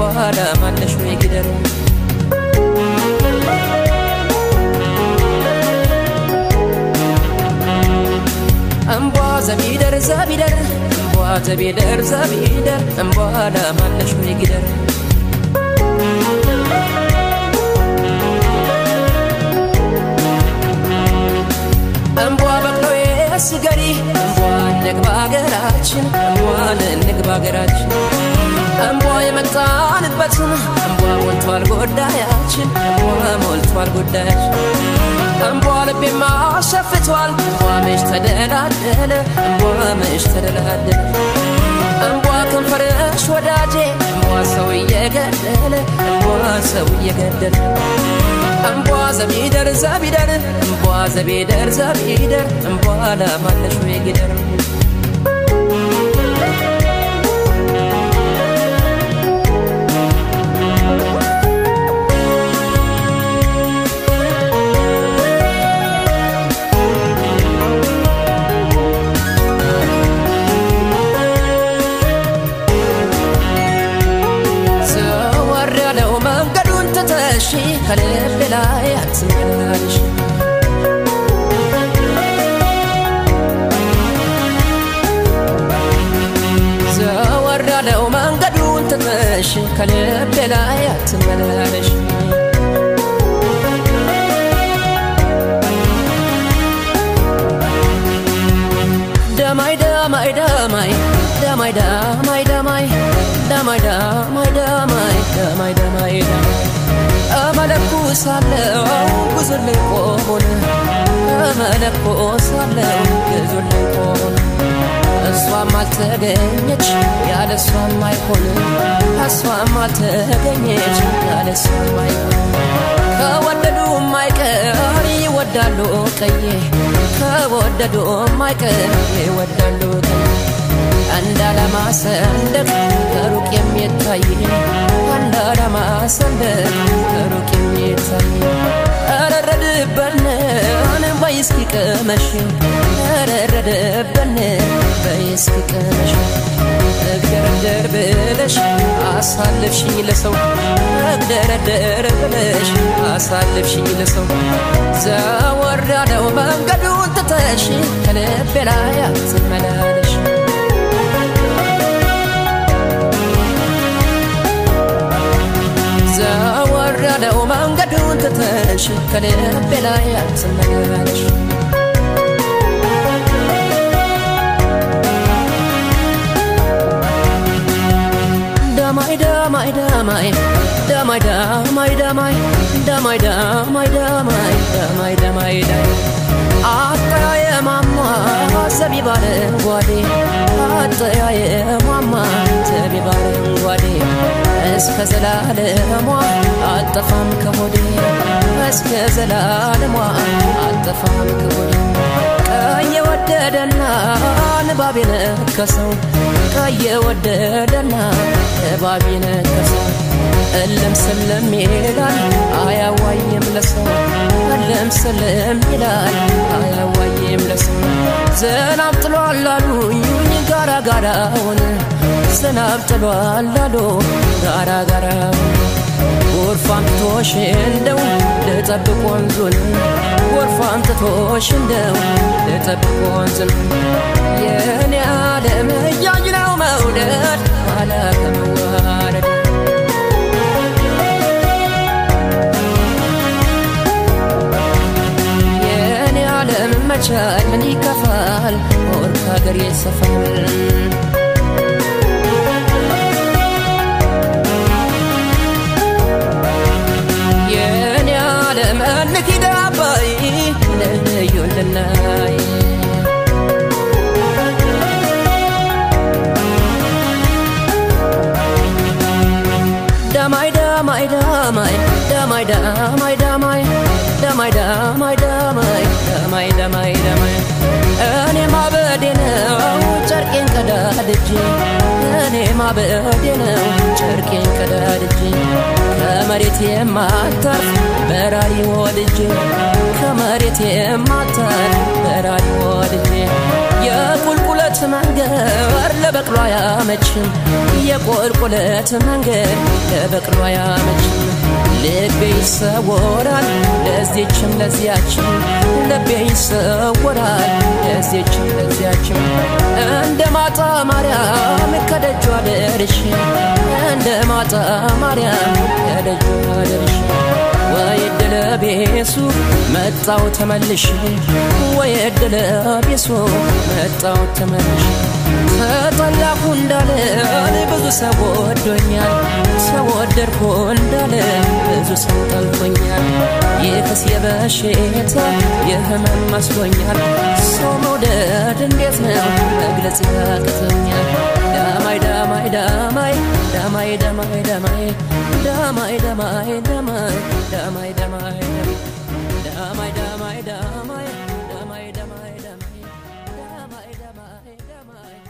Embua demise zebide Embua zebide zebide Embua zebide zebide Embua demise zebide Embua bakloye sigari Embua negba garaችን Embua negba garaችን Embua የመጣንበትን Embua ሞልቷል ጉዳያችን Embua ሞልቷል ጉዳያችን Embua ልቤማ ሸፍቷል Embua መች ተደላደለ Embua መች ተደላደለ Embua ከንፈርሽ ወዳጄ Embua ሰው እየገደለ Embua ሰው እየገደለ Embua zebide zebide Embua zebide zebide Embua demise zebide ከልብ ላይ አትመላለሽ ዘወር ያለው መንገዱን ትተሽ ከልብ ላይ አትመላለሽ ደማይ ደማይ ደማይ ደማይ ደማይ ደማይ ደማይ ደማይ ደማይ ደማይ ደማይ አመለኩ ሳለው ጉዞልኝ ቆሞን አመለኩ ሳለው ጉዞልኝ ቆሞን እሷም አልተገኘች ያለ እሷም አይሆን እሷም አልተገኘች ያለ እሷም አይሆን ከወደዱ ማይቀር ይወዳሉ ቀዬ ከወደዱ ማይቀር ይወዳሉ ቀዬ አንዳለማ ሰንደቅ ከሩቅ የሚታይ አንዳለማ ሰንደቅ ከሩቅ የሚታይ አረረደበነ በይስኪ ቀመሽ አረረደበነ በይስኪ ቀመሽ እግደረደር ብለሽ አሳልፍሽኝ ለሰው እግደረደር ብለሽ አሳልፍሽኝ ለሰው ዘወር ያለው መንገዱን ትተሽ ከልቤ ላይ አትመላለሽ ዘወር ያለው መንገዱን ትተሽ ከልቤ ላይ አትመላለሽ ደማይ ደማይ ደማይ ደማይ ደማይ ደማይ ደማይ ደማይ ደማይ ደማይ ደማይ አጠያየ ማማ ዘቢባለ ጓዴ አጠያየ ማማ ዘቢባለ ጓዴ እስከ ዘላለሟ አልጠፋም ከሆዴ እስከ ዘላለሟ አልጠፋም ከሆዴ ቀየ ወደደና ንባቤ ነከሰው ቀየ ወደደና ንባቤ ነከሰው እልም ስልም ይላል አያዋይም ለሰው እልም ስልም ይላል አያዋይም ለሰው ዝናብ ጥሏል አሉኝ ጋራ ጋራውን ዝናብ ጥሏል አሉ ጋራ ጋራውን ጎርፋም ትቶሽ እንደው ልጠብቅ ወንዙን ጎርፋም ትቶሽ እንደው ልጠብቅ ወንዙን የኔ ዓለም እያኝ ነው መውደድ ኋላ ከመዋረድ የኔ ዓለም መቻል ምን ይከፋል ወር ከሀገር ይሰፋል ለዩልናይ ደማይ ደማይ ደማይ ደማይ ደማይ ደማይ ደማይ ደማይ ደማይ ደማይ ደማይ ደማይ እኔ ማበዴ ነው ጨርቄን ቀዳድጄ እኔ ማበዴ ነው ጨርቄን ቀዳድጄ ከመሬት የማታርፍ በራሪ ወድጄ ከመሬት የማታርፍ በራሪ ወድጄ የቁልቁለት መንገድ ለበቅሎ አያመችም የቁልቁለት መንገድ ለበቅሎ አያመችም ልቤ ይሰወራል ለዚህችም ለዚያችም ልቤ ይሰወራል ለዚህችም ለዚያችም እንደ ማጣ ማርያም ከደጇ ደርሼ እንደ ማጣ ማርያም ከደጇ ደርሼ ወይድለ ቢሱ መጣው ተመልሼ ወይድለ ቢሱ መጣው ተመልሼ ተጠላሁ እንዳለ ብዙ ሰው ወዶኛል ተወደድኩ እንዳለ ብዙ ሰው ጠልቶኛል ይህስ የበሽታ የህመም መስሎኛል ሰው መውደድ እንዴት ነው መግለጽ ያቅተኛል ዳማይ ዳማይ ዳማይ ዳማይ ዳማይ ዳማይ ዳማይ ዳማይ ዳማይ ዳማይ ዳማይ ዳማይ ዳማይ ዳማይ ዳማይ ዳማይ ዳማይ ዳማይ ዳማይ